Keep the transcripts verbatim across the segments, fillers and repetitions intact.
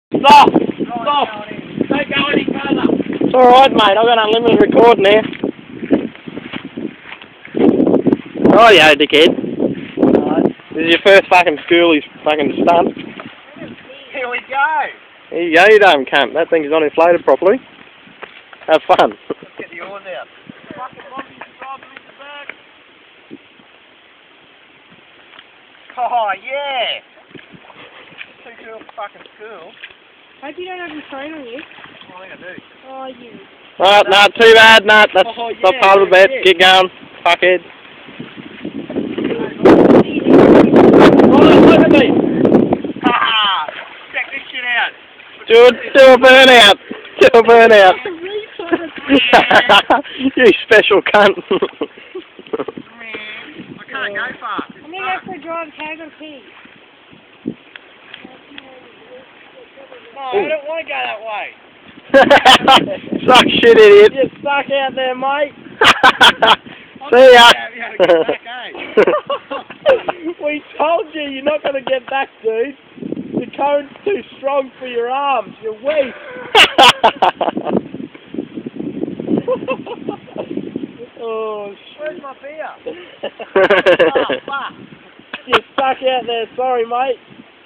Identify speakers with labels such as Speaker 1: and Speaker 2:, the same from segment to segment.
Speaker 1: Stop! Stop! Don't go any further! It's alright, mate. I've got unlimited recording here. Oh, yeah, dickhead. Right. This is your first fucking schoolie's fucking stunt.
Speaker 2: Here we go!
Speaker 1: Here you go, you damn cunt. That thing's not inflated properly. Have fun.
Speaker 2: Let's get the oars out. Fucking monkey's driving in the back. Oh, yeah! Too cool for fucking school.
Speaker 3: Hope you don't have your phone on you.
Speaker 2: Oh, I think I do.
Speaker 3: Oh, you.
Speaker 1: Right, no, too bad, no, that's
Speaker 2: Oh, yeah,
Speaker 1: not part of the bet.
Speaker 2: yeah.
Speaker 1: Get going, fuckhead.
Speaker 2: Oh, look at me! Ha! Check this shit out.
Speaker 1: Do it, do a burnout. Do a burnout. You special cunt.
Speaker 2: I can't go far.
Speaker 3: I'm going to go for a drive. Can I go to pee?
Speaker 2: No, I don't want to go that way.
Speaker 1: Suck shit, idiot.
Speaker 2: You suck out there, mate.
Speaker 1: See ya.
Speaker 2: We told you you're not going to get back, dude. The current's too strong for your arms. You're weak. Oh, shit. Where's my beer? Oh, fuck. You stuck out there. Sorry, mate.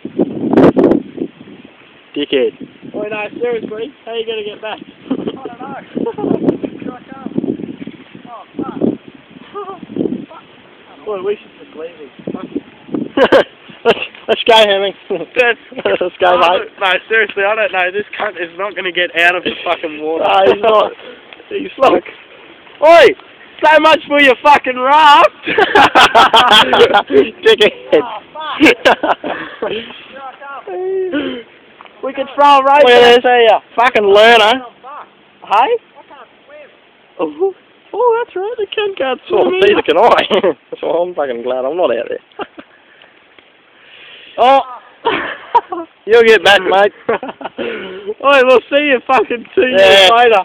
Speaker 1: Dickhead.
Speaker 2: Oh, no, seriously. How are you going to get back? I don't know. Here I come. Oh, fuck. Fuck. Boy, we should just leave him.
Speaker 1: let's, let's go, Hemming. Let's go,
Speaker 2: no,
Speaker 1: mate.
Speaker 2: No, seriously, I don't know. This cunt is not going to get out of the fucking water.
Speaker 1: No, he's not. He's like,
Speaker 2: Oi! So much for your fucking raft!
Speaker 1: dickhead.
Speaker 2: Oh, fuck. Here I come. We could throw a rope
Speaker 1: Where
Speaker 2: to you.
Speaker 1: Fucking learner.
Speaker 2: Hey?
Speaker 1: Hey?
Speaker 2: I can't swim.
Speaker 1: Oh, oh, that's right. The kid can't swim.
Speaker 2: Well,
Speaker 1: Neither can I. So I'm fucking glad I'm not out there. Oh! You'll get back, mate.
Speaker 2: Oi, we'll see you fucking two
Speaker 1: Yeah.
Speaker 2: years later.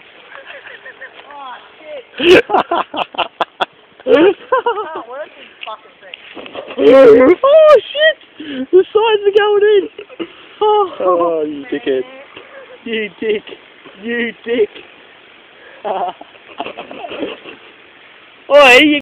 Speaker 2: Oh, shit. Can't work these fucking things.
Speaker 1: Oh, shit! The sides are going in. Oh, oh you dickhead.
Speaker 2: You dick. You dick. Oi, you